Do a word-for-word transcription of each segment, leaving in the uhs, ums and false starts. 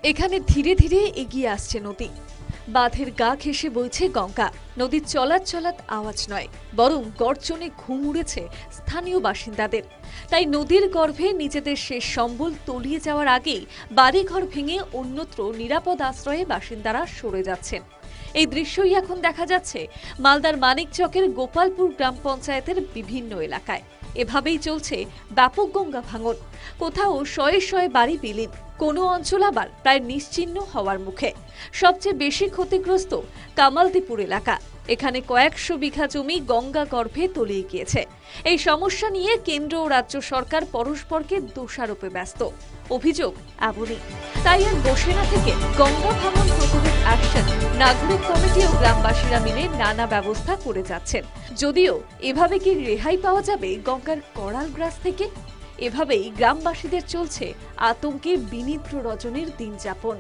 এখানে ধীরে ধীরে এগিয়ে আসছে নদী। বাঁধের গা ঘেঁষে বইছে গঙ্গা। নদীর চলাৎ চলাৎ আওয়াজ নয়, বরং গর্জনে ঘুম উড়েছে স্থানীয় বাসিন্দাদের। তাই নদীর গর্ভে নিজেদের শেষ সম্বল তলিয়ে যাওয়ার আগেই বাড়িঘর ভেঙে অন্যত্র নিরাপদ আশ্রয়ে বাসিন্দারা সরে যাচ্ছেন। এই দৃশ্যই এখন দেখা যাচ্ছে মালদার মানিকচকের গোপালপুর গ্রাম পঞ্চায়েতের বিভিন্ন এলাকায়। এভাবেই চলছে ব্যাপক গঙ্গা ভাঙন। কোথাও শয়ে শয়ে বাড়ি বিলীন, কোনো অঞ্চল আবার প্রায় নিশ্চিহ্ন হওয়ার মুখে। সবচেয়ে বেশি ক্ষতিগ্রস্ত কামালদীপুর এলাকা। এখানে কয়েকশো বিঘা জমি গঙ্গা গর্ভে তলিয়ে গিয়েছে। এই সমস্যা নিয়ে কেন্দ্র ও রাজ্য সরকার পরস্পরকে দোষারোপে ব্যস্ত। অভিযোগ এমনই, তাই আর বসে না থেকে গঙ্গা ভাঙন প্রতিরোধ অ্যাকশন নাগরিক কমিটি ও গ্রামবাসীরা মিলে নানা ব্যবস্থা করে যাচ্ছেন। যদিও এভাবে কি রেহাই পাওয়া যাবে গঙ্গার করাল গ্রাস থেকে? এভাবেই গ্রামবাসীদের চলছে আতঙ্কে বিনিদ্র রজনীর দিন যাপন।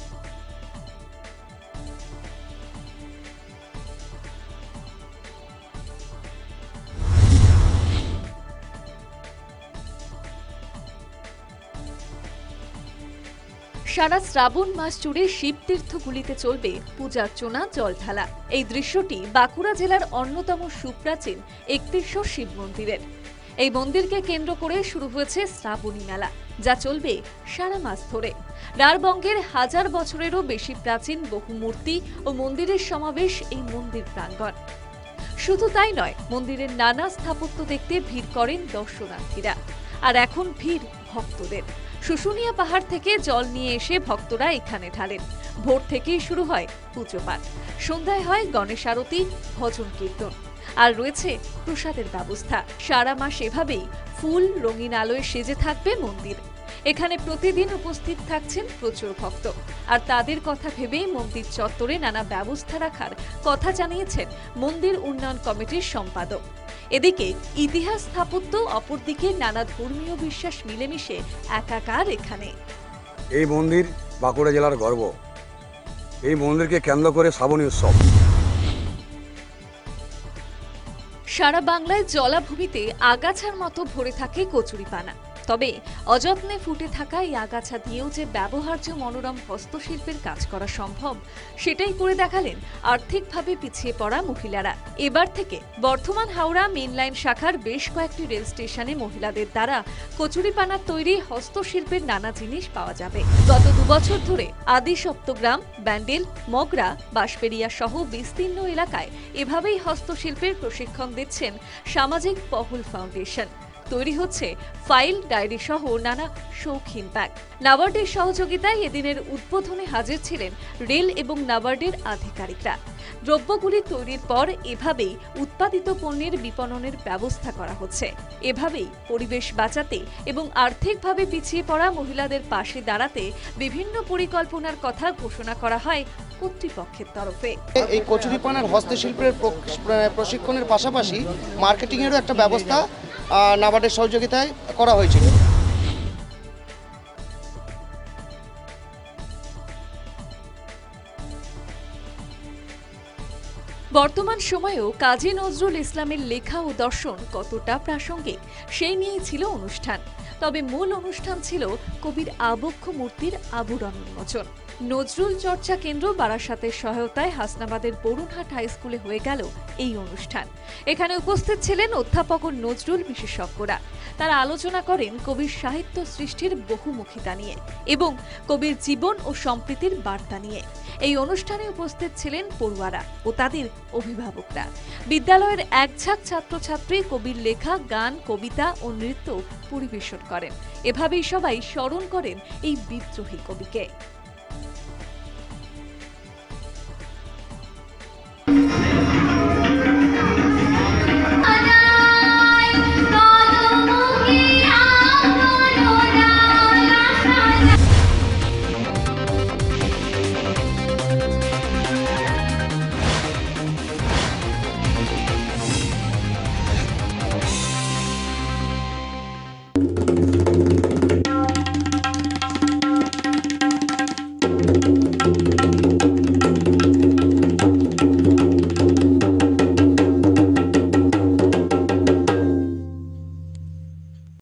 সারা শ্রাবণ মাস জুড়ে শিবতীর্থগুলিতে চলবে পূজার্চনা, জল ঢালা। এই দৃশ্যটি বাঁকুড়া জেলার অন্যতম সুপ্রাচীন একত্রিশশো শিব মন্দিরের। এই মন্দিরকে কেন্দ্র করে শুরু হয়েছে শ্রাবণী মেলা, যা চলবে সারা মাস ধরে। রাঢ়বঙ্গের হাজার বছরেরও বেশি প্রাচীন বহু মূর্তি ও মন্দিরের সমাবেশ এই মন্দির প্রাঙ্গণ। শুধু তাই নয়, মন্দিরের নানা স্থাপত্য দেখতে ভিড় করেন দর্শনার্থীরা। আর এখন ভিড় ভক্তদের। শুশুনিয়া পাহাড় থেকে জল নিয়ে এসে ভক্তরা এখানে ঢালেন। ভোর থেকেই শুরু হয় পুজো পাঠ, সন্ধ্যায় হয় গণেশ আরতি, ভজন কীর্তন, আর রয়েছে প্রসাদের ব্যবস্থা। সারা মাস এভাবেই ফুল রঙিন আলোয় সেজে থাকবে মন্দির। এখানে প্রতিদিন উপস্থিত থাকছেন প্রচুর ভক্ত, আর তাদের কথা ভেবেই মন্দির চত্বরে নানা ব্যবস্থা রাখার কথা জানিয়েছেন মন্দির উন্নয়ন কমিটির সম্পাদক। এদিকে ইতিহাস স্থাপত্য, অপরদিকে নানা ধর্মীয় বিশ্বাস মিলেমিশে একাকার এখানে। এই মন্দির বাঁকুড়া জেলার গর্ব। এই মন্দিরকে কেন্দ্র করে শ্রাবণী উৎসব। সারা বাংলায় জলাভূমিতে আগাছার মতো ভরে থাকে কচুরিপানা। তবে অযত্নে ফুটে থাকা এই আগাছা দিয়েও যে ব্যবহার্য মনোরম হস্তশিল্পের কাজ করা সম্ভব, সেটাই করে দেখালেন আর্থিকভাবে পিছিয়ে পড়া মহিলারা। এবার থেকে বর্ধমান হাওড়া মেন লাইন শাখার বেশ কয়েকটি রেল স্টেশনে মহিলাদের দ্বারা কচুরিপানার তৈরি হস্তশিল্পের নানা জিনিস পাওয়া যাবে। গত দুবছর ধরে আদি সপ্তগ্রাম, ব্যান্ডেল, মগরা, বাঁশবেড়িয়া সহ বিস্তীর্ণ এলাকায় এভাবেই হস্তশিল্পের প্রশিক্ষণ দিচ্ছেন সামাজিক পহল ফাউন্ডেশন। তৈরি হচ্ছে ফাইল, ডায়েরি সহ নানা শৌখিন ব্যাগ। নাবার্ডের সহযোগিতায় এদিনের উদ্বোধনে হাজির ছিলেন রেল এবং নাবার্ডের আধিকারিকরা। দ্রব্যগুলি তৈরির পর এভাবেই উৎপাদিত পণ্যের বিপণনের ব্যবস্থা করা হচ্ছে। এভাবেই পরিবেশ বাঁচাতে এবং আর্থিকভাবে পিছিয়ে পড়া মহিলাদের পাশে দাঁড়াতে বিভিন্ন পরিকল্পনার কথা ঘোষণা করা হয় কর্তৃপক্ষের তরফে। এই কচুরিপানার হস্তশিল্পের প্রশিক্ষণের পাশাপাশি মার্কেটিংয়েরও একটা ব্যবস্থা নাবার্ডের সহযোগিতায় করা হয়েছিল। বর্তমান সময়েও কাজী নজরুল ইসলামের লেখা ও দর্শন কতটা প্রাসঙ্গিক, সেই নিয়েই ছিল অনুষ্ঠান। তবে মূল অনুষ্ঠান ছিল কবির আবক্ষ মূর্তির আবরণ উন্মোচন। নজরুল চর্চা কেন্দ্র বারাসাতের সহায়তায় হাসনাবাদের বরুণহাট হাই স্কুলে হয়ে গেল এই অনুষ্ঠান। এখানে উপস্থিত ছিলেন অধ্যাপক ও নজরুল বিশেষজ্ঞরা। তারা আলোচনা করেন কবির সাহিত্য সৃষ্টির বহুমুখিতা নিয়ে এবং কবির জীবন ও সম্প্রীতির বার্তা নিয়ে। এই অনুষ্ঠানে উপস্থিত ছিলেন পড়ুয়ারা ও তাদের অভিভাবকরা। বিদ্যালয়ের একঝাঁক ছাত্রছাত্রী কবির লেখা গান, কবিতা ও নৃত্য পরিবেশন করেন। এভাবেই সবাই স্মরণ করেন এই বিদ্রোহী কবিকে।